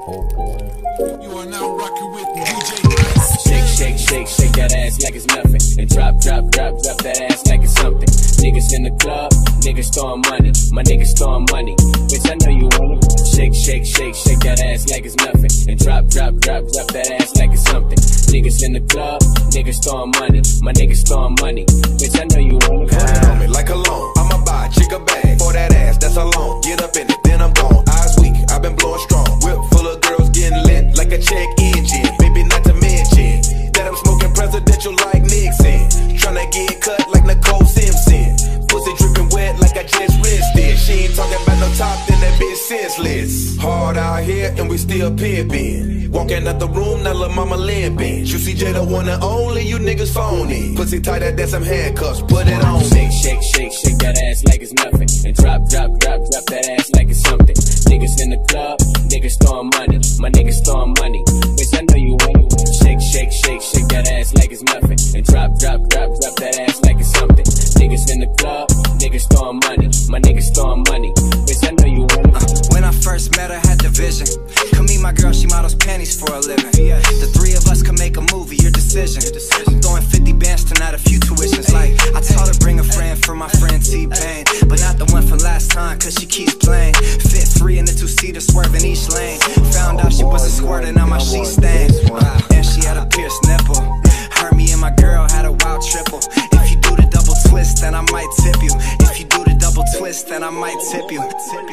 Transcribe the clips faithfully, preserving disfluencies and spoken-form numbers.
Oh boy. You are now rocking with D J Ice. Shake, shake, shake, shake that ass like it's nothing. And drop, drop, drop, drop that ass like it's something. Niggas in the club, niggas throwing money. My niggas throwing money. Bitch, I know you want it. Shake, shake, shake, shake that ass like it's nothing. And drop, drop, drop, drop that ass like it's something. Niggas in the club, niggas throwing money. My niggas throwing money. Bitch, I know you want it. Put it on me like a loan. I'ma buy a chick a bag for that ass, that's a loan. Get up in it, then I'm gone. Eyes weak, I've been blowing strong. Whip full of girls getting lit like a check engine. Baby, not to mention that I'm smoking presidential like Nixon. Tryna get cut like Nicole Simpson. Pussy dripping wet like I just rinsed it. She ain't talking about no top, then that bitch senseless. Hard out here and we still pimpin'. Walking out the room, now lil' mama limping. You see J the one and only, you niggas phony. Pussy tighter than some handcuffs, put it on me. Shake, shake, shake, shake that ass like it's nothing. And drop, drop, drop, drop that ass like it's something. Niggas in the club, niggas throwing money. My niggas throwing money. Bitch, I know you want it. Shake, shake, shake, shake that ass like it's nothing. And drop, drop, drop, drop that ass like it's something. Niggas in the club, niggas throwing money. My niggas throwing money. Bitch, I know you want it. Uh, when I first met her, had the vision. Come meet my girl, she models panties for a living. The three of us can make a movie, your decision. I'm throwing fifty bands tonight, a few tuitions. Like, I told her bring a friend for my friend T-Pain, but not the one from last time, cause she keeps playing. Fit three in the two-seater, swerving each lane. Found out she wasn't squirting on my sheet stain. And she had a pierced nipple. Her, me, and my girl had a wild triple. If you do the double twist, then I might tip you. If you do the double twist, then I might tip you.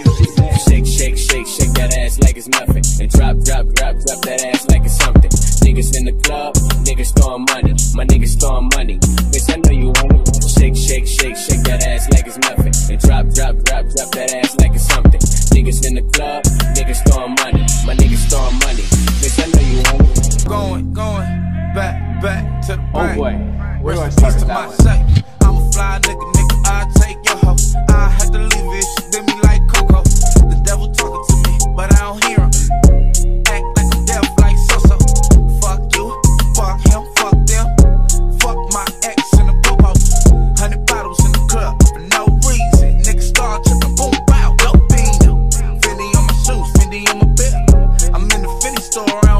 Shake, shake, shake, shake that ass like it's nothing. And drop, drop, drop, drop that ass like it's something. Niggas in the club, niggas throwing money. My niggas throwing money. Bitch, I know you want it. Shake, shake, shake, shake that ass like it's nothing. And drop, drop, drop, drop that ass like it's something. Niggas in the club, niggas throwing money. My niggas throwing money. Bitch, I know you want it. Going, going, back, back to the Oh brain. boy. We're gonna Rest start in with peace to my that one. safe. I'm a fly nigga, nigga, I take your hoe. I had to leave it, she did me like Coco. The devil talking to me, but I don't hear him. Act like I'm deaf like so-so. Fuck you, fuck him, fuck them. Fuck my ex in the popo. Hundred bottles in the club for no reason. Niggas start tripping, boom, wow, no bean. Fendi on my shoes, Fendi on my belt. I'm in the Fendi store, I don't